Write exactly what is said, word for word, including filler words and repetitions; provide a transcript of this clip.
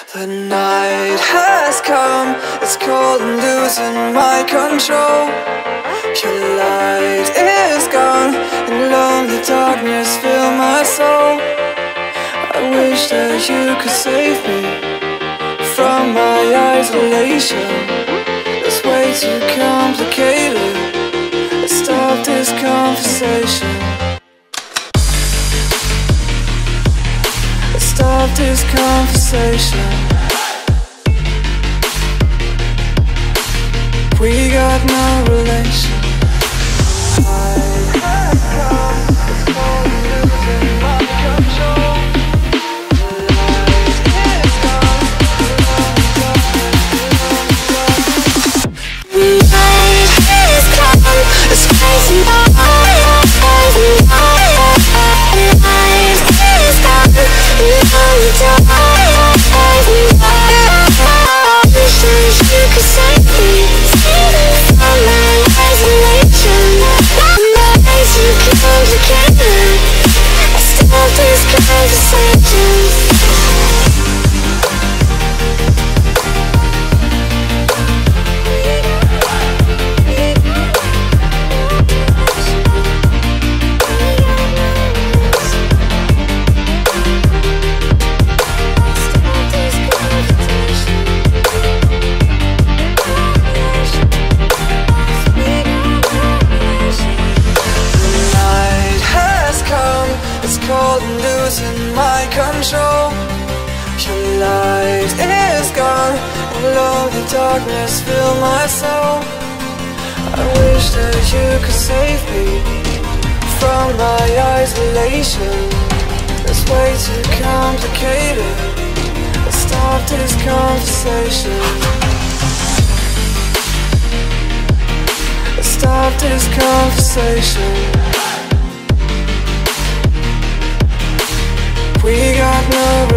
The night has come, it's cold and losing my control. Your light is gone, and lonely darkness fill my soul. I wish that you could save me from my isolation. It's way too complicated. Let's stop this conversation. Let's stop this conversation. We got no relation. I have come, it's cold and losing my control. The light is gone, the night is come, it's crazy. The light is gone, the I wish that you could save me from my isolation. My eyes are complicated. I stop this conversation. Cold and losing my control. Your light is gone, and lonely darkness fill my soul. I wish that you could save me from my isolation. It's way too complicated. Let's stop this conversation. Let's stop this conversation. We got no